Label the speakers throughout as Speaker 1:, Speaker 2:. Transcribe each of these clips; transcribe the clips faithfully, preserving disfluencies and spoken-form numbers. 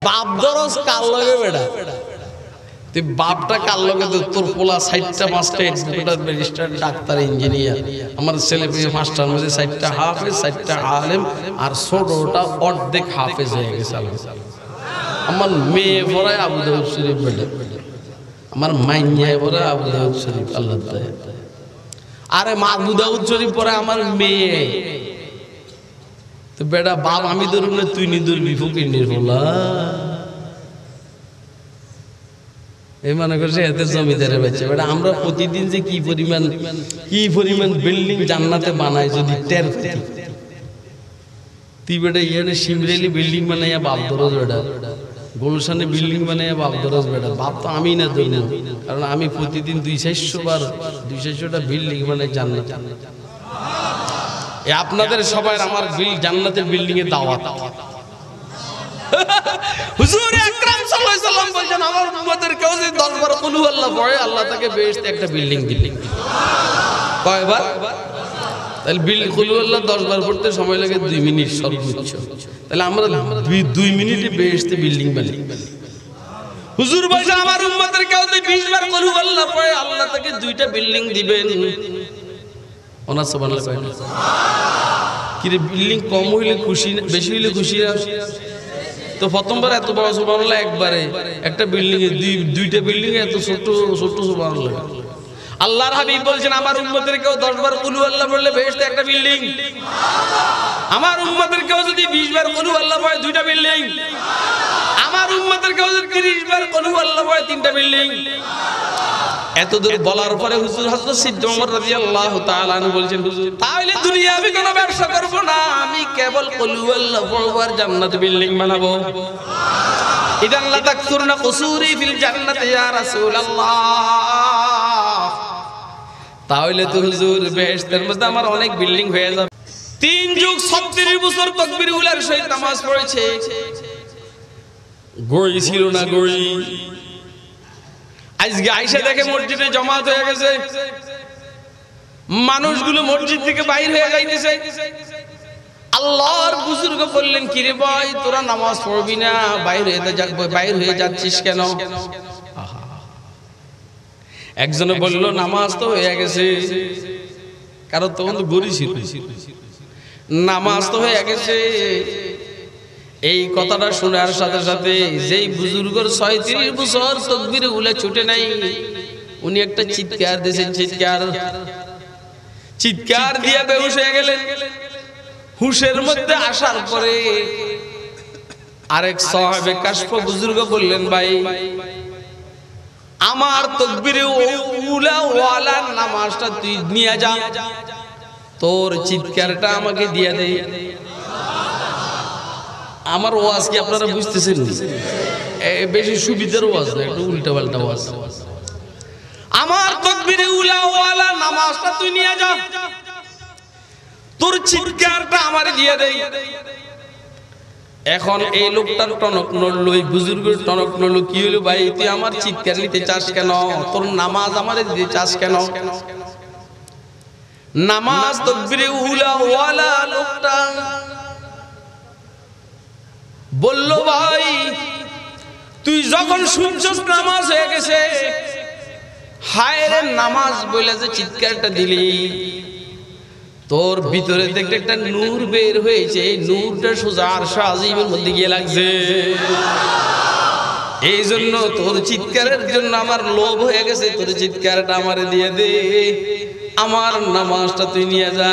Speaker 1: বাপ দরজ কার লগে বেটা তুই বাপটা কার লগে তোর পোলা ষাটটা পাঁচটা এডভোকেট ব্যারিস্টার ডাক্তার ইঞ্জিনিয়ার আমার ছেলে পেয়ে পাঁচটার মধ্যে ষাটটা হাফেজ ষাটটা আলেম আর ছোটটা অর্ধেক হাফেজ হয়ে গেছে আমার মেয়ে পড়ায় আবু দাউদ শরীফ বেটা আমার মাইয়ায় পড়ায় আবু দাউদ শরীফ আল্লাহ আরে মা আবু দাউদ শরীফ পড়ে আমার মেয়ে তো বেটা বাপ আমি ধরুন না তুই নি ধরবি ফকির নির্ভলা এই মনে করছে এতে জমিদারের বাচ্চা বেটা আমরা প্রতিদিন যে কি পরিমাণ কি পরিমাণ বিল্ডিং জান্নাতে বানাই যদি টের পেতি তুই বেটা ইয়ানে সিমরেলি বিল্ডিং বানাইয়া বাপ দরজ বেটা গুলশানে বিল্ডিং বানাইয়া বাপ দরজ বেটা বাপ তো আমি না ধরবো কারণ আমি প্রতিদিন দুই চারশো বার দুই চারশোটা বিল্ডিং বানাই জান্নাত আপনাদের সবাই আমার জান্নাতের বিল্ডিং এ দাওয়াত হুজুর আকরাম সাল্লাল্লাহু আলাইহি সাল্লাম বলেন আমার উম্মতের কেউ যদি দশ বার কুল আল্লাহ পড়ে আল্লাহ তাকে বেহেশতে একটা বিল্ডিং দিবেন কয়বার তাহলে বিল কুল আল্লাহ দশ বার পড়তে সময় লাগে দুই মিনিট সর্বোচ্চ তাহলে আমরা দুই মিনিটে বেহেশতে বিল্ডিং বানাই হুজুর বলেন আমার উম্মতের কেউ যদি বিশ বার কুল আল্লাহ পড়ে আল্লাহ তাকে দুইটা বিল্ডিং দিবেন ওনার সুবহানাল্লাহ কি রে বিল্ডিং কম হইলে খুশি বেশি হইলে খুশি না তো প্রথমবার এত বড় সুবহানাল্লাহ একবারে একটা বিল্ডিং এ দুই দুইটা বিল্ডিং এ এত ছোট ছোট সুবহানাল্লাহ আল্লাহর হাবিব বলেন আমার উম্মতের কেউ দশ বার কুল আল্লাহ পড়লে বেহেশতে একটা বিল্ডিং আমার উম্মতের কেউ যদি বিশ বার কুল আল্লাহ পড়ে দুইটা বিল্ডিং আমার উম্মতের কেউ যদি ত্রিশ বার কুল আল্লাহ পড়ে তিনটা বিল্ডিং এত দূর বলার পরে হুজুর হযরত সিদ্দিক ওমর রাদিয়াল্লাহু তাআলা আনহু বলেন হুজুর তাহলে দুনিয়া আমি কোনো ব্যবসা করব না আমি কেবল কুল আল্লাহ পড়ব আর জান্নাত বিল্ডিং বানাবো ইদান লা তাকসুরনা কুসুরি ফিল জান্নাতি ইয়া রাসূলুল্লাহ তাহলে তো হুজুর বেহেশতের মধ্যে আমার অনেক বিল্ডিং হয়ে যাবে তিন যুগ ছত্রিশ বছর তাকবীর উলার সহিত নামাজ পড়েছে গড়ি ছিল না গড়ি আজকে আয়েশা দেখে মসজিদে জামাত হয়ে গেছে মানুষগুলো মসজিদ থেকে বাইরে হয়ে যাইতেছে আল্লাহর বুজুর্গ বললেন কি রে ভাই তোরা নামাজ পড়বি না বাইরে হয়ে যা বাইরে হয়ে যাচ্ছিস কেন একজনে বলল নামাজ তো হয়ে গেছে কারণ তখন তো গড়ি ছিল নামাজ তো হয়ে গেছে এই কথাটা শোনার সাথে সাথে যেই বুজুর্গর ছয়ত্রিশ বছর তাকবীরে উলা ছুটে নাই উনি একটা চিৎকার দিয়েছেন চিৎকার চিৎকার দিয়ে বেহুশ হয়ে গেলেন হুশের মধ্যে আসার পরে আরেক সাহাবে কাশফ বুজুর্গ বললেন ভাই আমার তাকবীরে উলা ওয়ালা নামাজটা তুই নিয়ে যা তোর চিৎকারটা আমাকে দিয়ে দে আমার ওয়াজ কি আপনারা বুঝতেছেন বেশি সুবিধার ওয়াজ না একটু উল্টা পাল্টা ওয়াজ আমার তাকবীরে উলা ওয়ালা নামাজটা তুই নিয়ে যা তোর চিৎকারটা আমারে দিয়ে দে এখন এই লোকটার টনক নড়লো এই বুজুর্গের টনক নড়লো কি হলো ভাই তুই আমার চিৎকার নিতে চাস কেন তোর নামাজ আমারে দিতে চাস কেন নামাজ তাকবীরে উলা ওয়ালা লোকটা বলল ভাই তুই যখন শুনছস নামাজ হয়ে গেছে হায় রে নামাজ বলে যে চিৎকারটা দিলি তোর ভিতরে দেখতে একটা নূর বের হয়েছে এই নূরটা সোজা আরশ আজিমের মধ্যে গিয়ে লাগছে এই জন্য তোর চিৎকারের জন্য আমার লোভ হয়ে গেছে তোর চিৎকারটা আমারে দিয়ে দে আমার নামাজটা তুই নিয়ে যা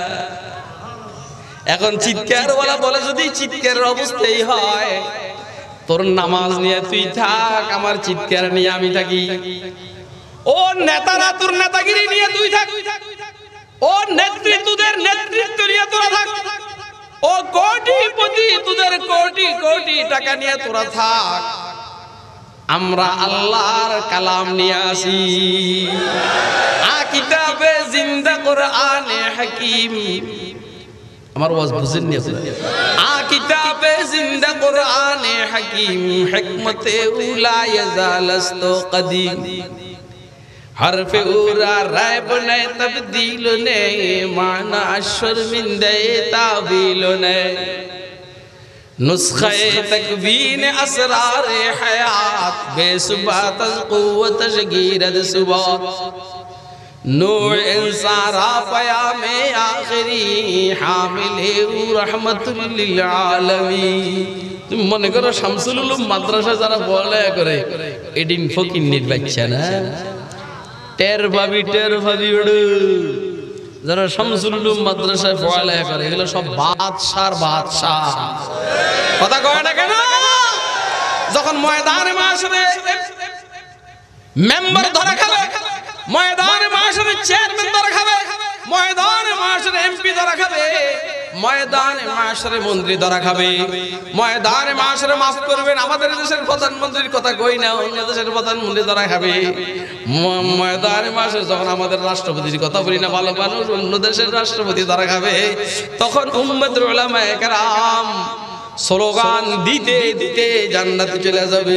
Speaker 1: এখন চিৎকার ওয়ালা বলে যদি চিৎকারের অবস্থাই হয় তোর নামাজ নিয়ে তুই থাক আমার চিৎকার নিয়ে আমি থাকি ও নেতারা তোর নেতাগিরি নিয়ে তুই থাক ও নেতৃত্বদের নেতৃত্ব নিয়ে তোরা থাক ও কোটিপতি তোদের কোটি কোটি টাকা নিয়ে তোরা থাক আমরা আল্লাহর কালাম নিয়ে আসি আ কিতাবে জিন্দা কোরআনে হাকিম আমার ওয়াজ বুঝেন নি আপনারা আ কিতাবে জিন্দা কোরআনে হাকিম হিকমতে উলা ইয়াজালস্তু কদিম হরফে উরা রায় বনে তবদীল নে মানা শর্মিন্দে তাবিল নে नुस्खे तकवीन असरार हयात बेसुबात कुव्वत शगीरत सुबात नूर इंसारा पया में आखिरी हामिले रहमतुल लिल आलमीन। তুমি মনে করো শামসুল উলুম মাদ্রাসা যারা পড়ালেখা করে এদিন ফকিন্নির বাচ্চা না, টের ভাবি টের ভাবি ওড়ু যারা শামসুল উলুম মাদ্রাসায় পড়ালেখা করে এগুলো সব বাদশার বাদশাহ। কথা কয় না কেন? যখন ময়দানে মাশরে মেম্বার ধরা খাবে, ময়দানে মাশরে চেয়ারম্যান ধরা খাবে, ময়দানে মাশরে এমপি ধরা খাবে, ময়দানে মাশরে মন্ত্রী ধরা খাবে, ময়দানে মাশরে মাফ করবেন আমাদের দেশের প্রধানমন্ত্রীর কথা কই না, অন্য দেশের প্রধানমন্ত্রী ধরা খাবে, ময়দানে মাশরে যখন আমাদের রাষ্ট্রপতির কথা বলি না ভালো মানুষ অন্য দেশের রাষ্ট্রপতি ধরা খাবে, তখন উম্মতের উলামায়ে কেরাম স্লোগান দিতে দিতে জান্নাতে চলে যাবে।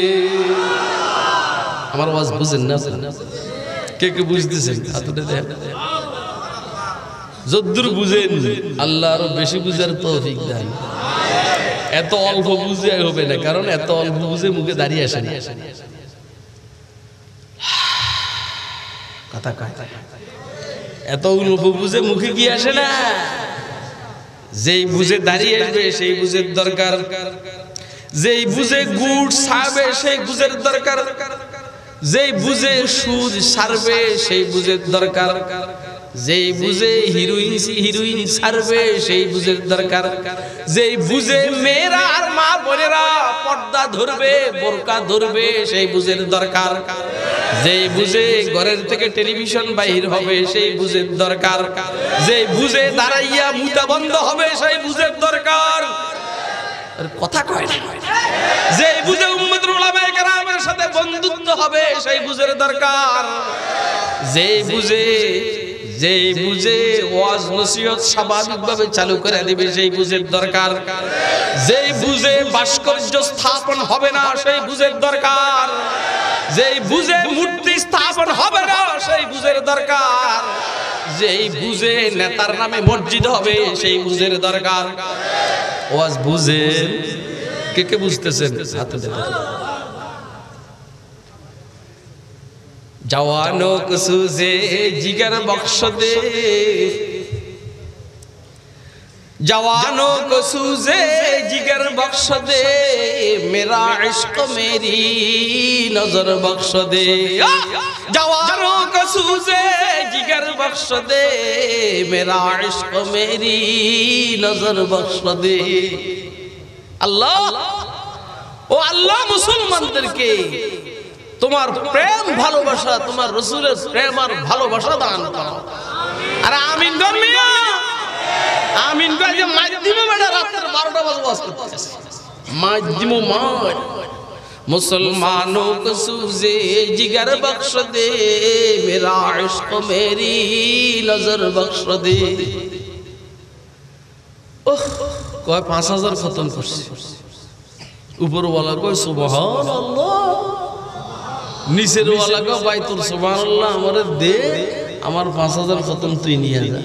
Speaker 1: আমার ওয়াজ বুঝেন না? কে কে বুঝতেছেন? হাতটা দেন। যদ্দুর বুঝেন আল্লাহ আরো বেশি বুঝার তৌফিক দেন। এত অল্প বুঝে হবে না, কারণ এত অল্প বুঝে মুখে দাঁড়িয়ে আসে না। কথা কয় এত অল্প বুঝে মুখে কি আসে না? যেই বুঝে দাঁড়িয়ে আসবে সেই বুঝের দরকার, যেই বুঝে গুড় ছাবে সেই বুঝের দরকার, যেই বুঝে সুদ সারবে সেই বুঝের দরকার, যেই বুঝে হিরোইন হিরোইন সারবে সেই বুঝের দরকার, যেই বুঝে মেয়েরা আর মা বোনেরা পর্দা ধরবে বোরকা ধরবে সেই বুঝের দরকার, যেই বুঝে ঘরের থেকে টেলিভিশন বাহির হবে সেই বুঝের দরকার, যেই বুঝে দাঁড়াইয়া মুতা বন্ধ হবে সেই বুঝের দরকার। কথা কয় না? যেই বুঝে উম্মতের উলামায়ে কেরামের সাথে বন্ধুত্ব হবে সেই বুঝের দরকার, যেই বুঝে যেই বুঝে ওয়াজ নসিহত স্বাভাবিকভাবে চালু করে দিবে সেই বুঝের দরকার, যেই বুঝে ভাস্কর্য স্থাপন হবে না সেই বুঝের দরকার, যেই বুঝে মূর্তি স্থাপন হবে না সেই বুঝের দরকার, যেই বুঝে নেতার নামে মসজিদ হবে সেই বুঝের দরকার। ওয়াজ বুঝেন? কে কে বুঝতেছেন? হাতে দেখেন। जवानों को सूझे जिगर बख्श दे, जवानों को सूझे जिगर बख्श दे, मेरा इश्क मेरी नजर बख्श दे। जवानों को सूझे जिगर बख्श दे, मेरा इश्क मेरी नजर बख्श दे। अल्लाह ओ अल्लाह मुसलमानদেরকে তোমার প্রেম ভালোবাসা, তোমার রাসূলের প্রেম আর ভালোবাসা দান করো। আর আমিন গমিয়া আমিন গায়ে মাধ্যমে বেটা রাতের বারোটা বাজে ওয়াজ করতেছে মাধ্যমে মার মুসলমানों को सूझे जिगर बख्श दे, मेरा इश्क मेरी नजर बख्श दे। ওহ কয় পাঁচ হাজার খতম করছি, উপরওয়ালা কয় সুবহানাল্লাহ, নিচের ওয়ালা কয় ভাই তোর সুবহানাল্লাহ আমারে দে, আমার পাঁচ হাজার খতম তুই নিয়ে যা।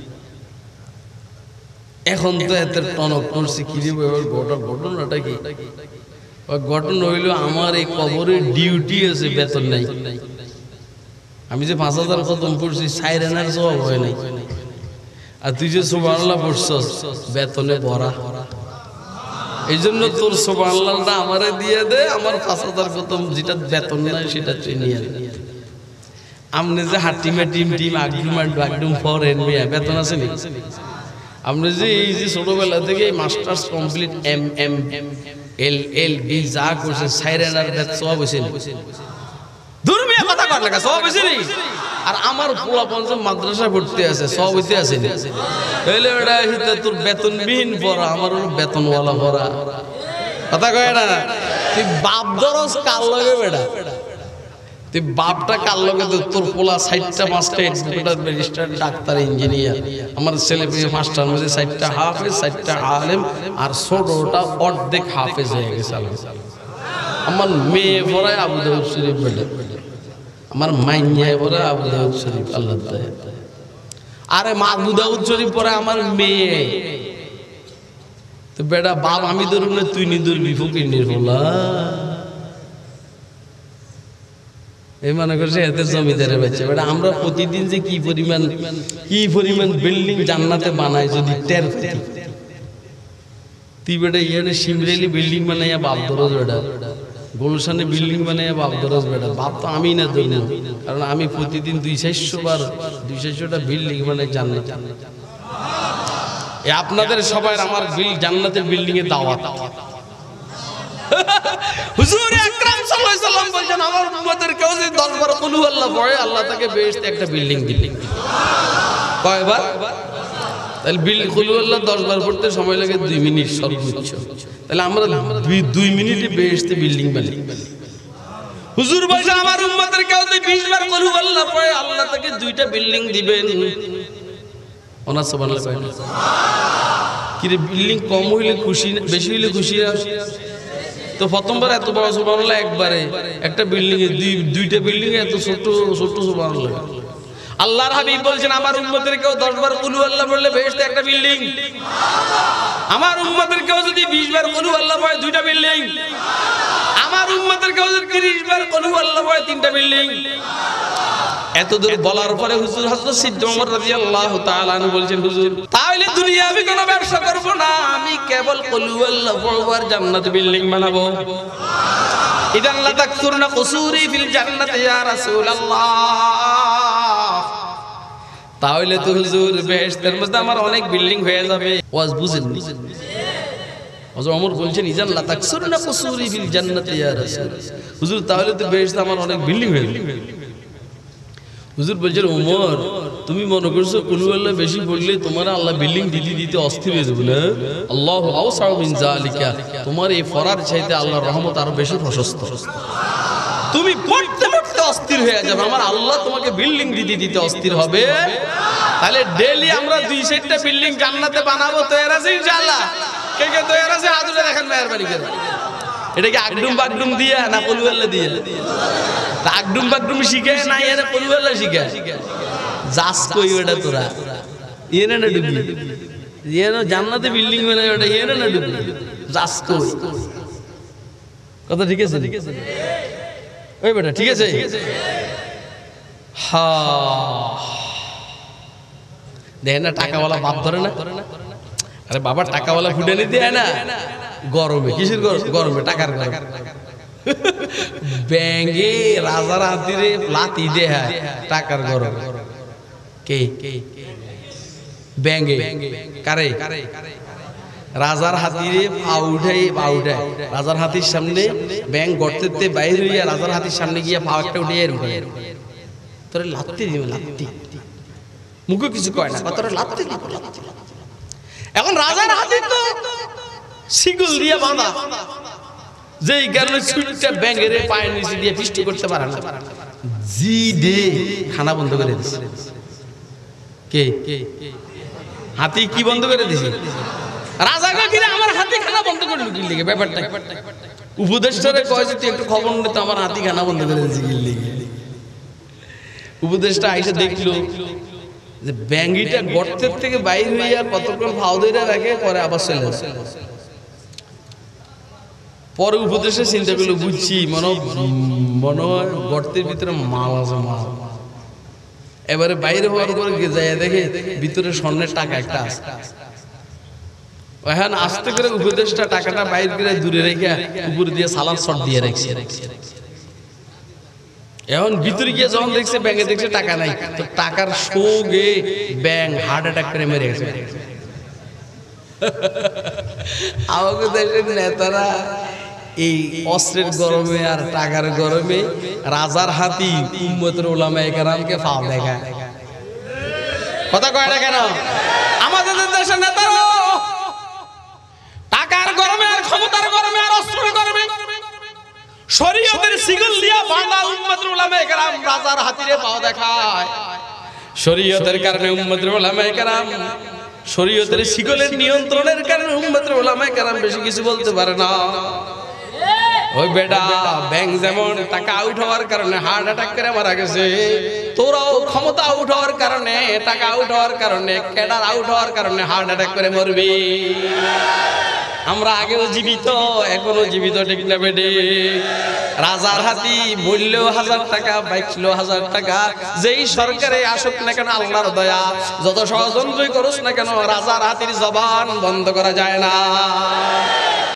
Speaker 1: এখন তো এত টনক করছি কি রে গোটা ঘটনাটা কি? ওই ঘটনা হইল আমার এই কবরের ডিউটি আছে, বেতন নাই। আমি যে পাঁচ হাজার খতম করছি সাইরেনার জবাব হয় নাই, আর তুই যে সুবহানাল্লাহ পড়ছস বেতনে ভরা। এই জন্য তোর সুবহানাল্লাহটা আমারে দিয়ে দে, আমার পাঁচ হাজার খতম যেটা বেতন নাই সেটা তুই নিয়ে দে। আমনে যে হাটিমে টিম টিম আগডুম আগডুম ফরেন মিয়া বেতন আছে নি? আপনি যে এই যে ছোটবেলা থেকে masters complete M M L L B যা করছে সাইরেনার বেত সব হইছে নি? দূর মিয়া কথা কর লাগা সব হইছে নি? আর আমার পোলা পঞ্চম মাদ্রাসা ভর্তি আছে সব হইতে আছে নি? তাহলে ওটা হিতে তোর বেতনবিহীন পড়া, আমার হলো বেতনওয়ালা পড়া। কথা কয় না? তুই বাপ দরস কার লগে বেটা, তুই বাপটা কার লগে? তোর পোলা ষাটটা পাঁচটা এডভোকেট ব্যারিস্টার ডাক্তার ইঞ্জিনিয়ার, আমার ছেলে পেয়ে পাঁচটার মধ্যে ষাটটা হাফেজ ষাটটা আলেম, আর ছোটটা অর্ধেক হাফেজ হয়ে গেছে। আমার মেয়ে পড়ায় আবু দাউদ শরীফ বেটা, আমার মাইয়ায় পড়ে আবু দাউদ শরীফ। আল্লাহ আরে মা আবু দাউদ শরীফ পড়ে আমার মেয়ে, তো বেটা বাপ আমি ধরুন না তুই নি ধরবি ফকির বলা এই মনে করছে এতে জমিদারের বাচ্চা বেটা আমরা প্রতিদিন যে কি পরিমাণ কি পরিমাণ বিল্ডিং জান্নাতে বানাই যদি টের পেতি তুই বেটা ইয়ানে শিমরেলি বিল্ডিং বানাইয়া বাপ দরজ বেটা গুলশানে বিল্ডিং বানাইয়া বাপ দরজ বেটা বাপ তো আমি না ধরবো কারণ আমি প্রতিদিন দুই চারশো বার দুই চারশোটা বিল্ডিং বানাই জান্নাতে আপনাদের সবাই আমার জান্নাতের বিল্ডিং এ দাওয়াত হুজুর আকরাম সাল্লাল্লাহু আলাইহি সাল্লাম বলেন আমার উম্মতের কেউ যদি দশ বার কুল হুয়াল্লাহ পড়ে আল্লাহ তাকে বেহেশতে একটা বিল্ডিং দিবেন কয়বার তাহলে বিল কুল হুয়াল্লাহ দশ বার পড়তে সময় লাগে দুই মিনিট সর্বোচ্চ তাহলে আমরা দুই মিনিটে বেহেশতে বিল্ডিং বানাই হুজুর বলেন আমার উম্মতের কেউ যদি বিশ বার কুল হুয়াল্লাহ পড়ে আল্লাহ তাকে দুইটা বিল্ডিং দিবেন ওনা সুবহানাল্লাহ কয় না কি রে বিল্ডিং কম হইলে খুশি বেশি হইলে খুশি না তো প্রথমবার এত বড় সুবহানাল্লাহ একবারে একটা বিল্ডিং এ দুই দুইটা বিল্ডিং এ এত ছোট ছোট সুবহানাল্লাহ আল্লাহর হাবিব বলেন আমার উম্মতের কেউ দশ বার কুল হুয়াল্লাহ পড়লে বেহেশতে একটা বিল্ডিং আমার উম্মতের কেউ যদি বিশ বার কুল হুয়াল্লাহ পড়ে দুইটা বিল্ডিং আমার উম্মতের কেউ যদি ত্রিশ বার কুল হুয়াল্লাহ পড়ে তিনটা বিল্ডিং এত দূর বলার পরে হুজুর হযরত সিদ্দিক ওমর রাদিয়াল্লাহু তাআলা আনহু বলেন হুজুর তাহলে দুনিয়াবি কোনো ব্যবসা করব না আমি কেবল কুল হুয়াল্লাহ পড়ব আর জান্নাতে বিল্ডিং বানাবো ইদান লা তাকসুরনা কুসুরি ফিল জান্নাতি ইয়া রাসূলুল্লাহ তাহলে তো হুজুর বেহেশতের মধ্যে আমার অনেক বিল্ডিং হয়ে যাবে ওয়াজ বুঝেন হযরত ওমর বলেন ইদান লা তাকসুরনা কুসুরি ফিল জান্নাতি ইয়া রাসূলুল্লাহ হুজুর তাহলে তো বেহেশতে আমার অনেক বিল্ডিং হয়ে যাবে হুজুর বলছেন ওমর তুমি মনে করছো কুল হুয়াল্লাহ বেশি পড়লে তোমার আল্লাহ বিল্ডিং দিতে দিতে অস্থির হয়ে যাবে না আল্লাহু আওসাউ মিন যালিকা তোমার এই ফরার চাইতে আল্লাহর রহমত আরো বেশি প্রশস্ত তুমি পড়তে পড়তে অস্থির হয়ে যাবে আমার আল্লাহ তোমাকে বিল্ডিং দিতে দিতে অস্থির হবে তাহলে ডেইলি আমরা দুই চারটা বিল্ডিং জান্নাতে বানাবো তৈরি আছে ইনশাআল্লাহ কে কে তৈরি আছে হাতুড়ে দেখেন মেহেরবানি করে এটা কি আগডুম বাগডুম দিয়া না কুল হুয়াল্লাহ দিয়া আগডুম বাগডুম শিখে না এনে কুল হুয়াল্লাহ শিখে যাস কই ওটা তোরা এনে না ডুবি এনে জান্নাতে বিল্ডিং বানাই ওটা এনে না ডুবি যাস কই কথা ঠিক আছে ঠিক আছে ওই বেটা ঠিক আছে হ্যাঁ দেখেন না টাকাওয়ালা বাপ ধরে না আরে বাবা টাকাওয়ালা ফুটানি দেয় না গরমে কিসের গরমে টাকার গরমে ব্যাঙ্গে রাজার হাতিরে লাতি দেয় টাকার গরমে কে ব্যাঙ্গে কারে রাজার হাতিরে পা উঠাই পা উঠায় রাজার হাতির সামনে ব্যাং গর্তেতে বাইরে হইয়া রাজার হাতির সামনে গিয়া পা একটা উঠে তোরে লাত্তি দিবে লাত্তি মুখে কিছু কয় না তোরে লাত্তি দিব এখন রাজার হাতি তো শিকল দিয়ে বাঁধা যেই কারণে ছুটটা ব্যাঙের পায়ের নিচে দিয়ে পিষ্ট করতে পারে না জি দে খানা বন্ধ করে দিছে কে হাতি কি বন্ধ করে দিছে রাজা কাকিরে আমার হাতি খানা বন্ধ করে কি লিখে ব্যাপারটা উপদেষ্টারে কয় যে তুই একটু খবর নিতে আমার হাতি খানা বন্ধ করে দিছে কি লিখে উপদেষ্টা আইসা দেখলো যে ব্যাঙ্গিটা গর্তের থেকে বাইরে হইয়া কতক্ষণ ফাও ধরে রাখে পরে আবার চলে আসে পরে উপদেশে চিন্তা করলো বুঝছি মনে মনে হয় গর্তের ভিতরে মাল আছে মাল এবারে বাইরে হওয়ার পরে যায় দেখে ভিতরে স্বর্ণের টাকা একটা আছে এখন আস্তে করে উপদেশটা টাকাটা বাইরে করে দূরে রেখে উপর দিয়ে সালাদ শট দিয়ে রাখছে এখন ভিতরে গিয়ে যখন দেখছে ব্যাংকে দেখছে টাকা নাই তো টাকার শোকে ব্যাংক হার্ট অ্যাটাক করে মেরে গেছে আমাকে দেশের নেতারা এই অস্ত্রের গরমে আর টাকার গরমে রাজার হাতি উম্মতের উলামায়ে কেরামকে ফাও দেখায় কথা কয় না কেন আমাদের দেশের নেতারা টাকার গরমে আর ক্ষমতার গরমে আর অস্ত্রের গরমে শরীয়তের শিকল দিয়া বাঁধা উম্মতের উলামায়ে কেরাম রাজার হাতিরে পাও দেখায় শরীয়তের কারণে উম্মতের উলামায়ে কেরাম শরীয়তের শিকলের নিয়ন্ত্রণের কারণে উম্মতের উলামায়ে কেরাম বেশি কিছু বলতে পারে না ওই বেটা ব্যাংক যেমন টাকা আউট হওয়ার কারণে হার্ট অ্যাটাক করে মারা গেছে তোরাও ক্ষমতা আউট হওয়ার কারণে টাকা আউট হওয়ার কারণে ক্যাডার আউট হওয়ার কারণে হার্ট অ্যাটাক করে মরবি আমরা আগেও জীবিত, এখনো জীবিত, ঠিক না বেডি? রাজার হাতি বললেও হাজার টাকা, বাইকলেও হাজার টাকা। যেই সরকারে আসুক না কেন আল্লাহর দয়া, যত ষড়যন্ত্রই করুস না কেন রাজার হাতির জবান বন্ধ করা যায় না।